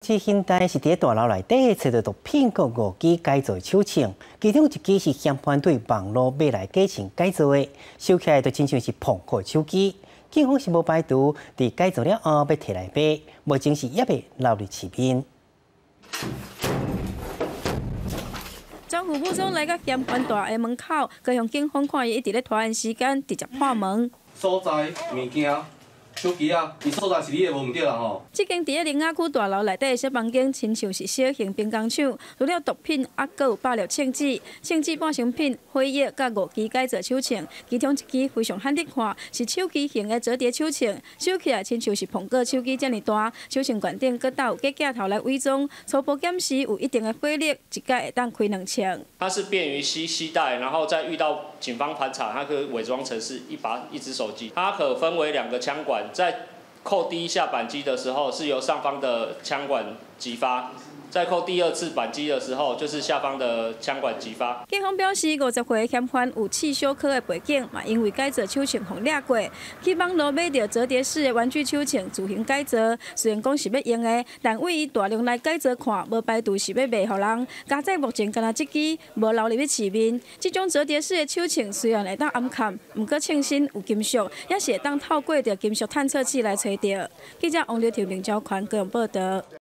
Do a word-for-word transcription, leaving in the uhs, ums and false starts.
这现代是伫大楼内底找到毒品和五支改造手枪，其中一支是嫌犯对网络买来假钱改造的，收起来就亲像是碰过手机。警方是无排除伫改造了后要摕来卖，目前是也未流入市面。 张副部长来到嫌犯大厦门口，高雄警方看伊一直咧拖延时间，直接破门。 所在物件。 手机啊，伊所在是你的无毋对啦吼。 这间伫咧林雅区大楼内底的小房间，亲像是小型兵工厂，除了毒品，还佫有爆料枪支、枪支半成品、火药甲五支改造手枪，其中一支非常罕得看，是手机型的折叠手枪，收起来亲像是苹果手机遮尔大，手枪管顶佫带有假镜头来伪装，初步检视有一定的火力，一届会当开两枪。 它是便于携携带，然后再遇到警方盘查，它可以伪装成是一把一支手机，它可分为两个枪管。 在扣第一下扳机的时候，是由上方的枪管击发；在扣第二次扳机的时候，就是下方的枪管击发。 警方表示，五十岁嫌犯有汽修科的背景，嘛因为改造手枪互掠过，去网络买到折叠式的玩具手枪自行改造。虽然讲是要用的，但为伊大量来改造看，无排除是要卖互人。加在目前，敢若这支无流入去市面。这种折叠式的手枪虽然会当暗砍，毋过称身有金属，也是会当透过着金属探测器来找到。记者王刘条林昭宽各样报道。